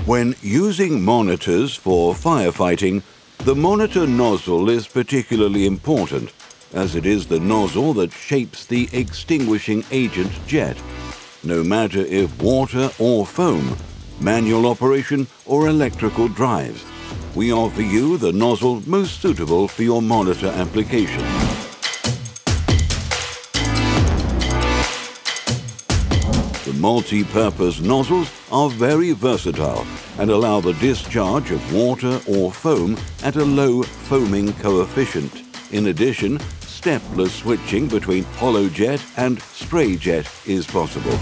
When using monitors for firefighting, the monitor nozzle is particularly important, as it is the nozzle that shapes the extinguishing agent jet. No matter if water or foam, manual operation or electrical drives, we offer you the nozzle most suitable for your monitor application. The multi-purpose nozzles are very versatile and allow the discharge of water or foam at a low foaming coefficient. In addition, stepless switching between hollow jet and spray jet is possible.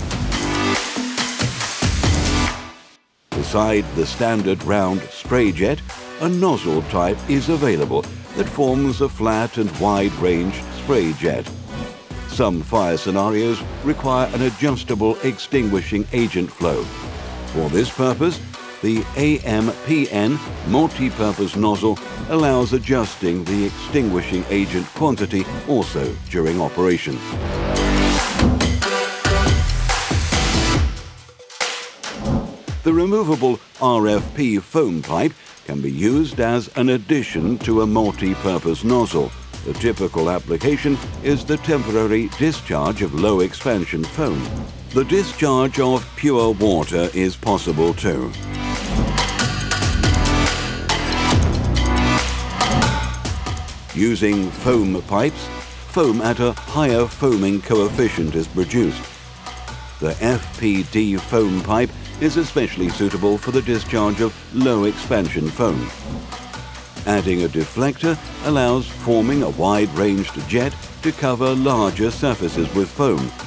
Beside the standard round spray jet, a nozzle type is available that forms a flat and wide-range spray jet. Some fire scenarios require an adjustable extinguishing agent flow. For this purpose, the AMPN multi-purpose nozzle allows adjusting the extinguishing agent quantity also during operation. The removable RFP foam pipe can be used as an addition to a multi-purpose nozzle. The typical application is the temporary discharge of low expansion foam. The discharge of pure water is possible too. Using foam pipes, foam at a higher foaming coefficient is produced. The FPD foam pipe is especially suitable for the discharge of low expansion foam. Adding a deflector allows forming a wide-ranged jet to cover larger surfaces with foam,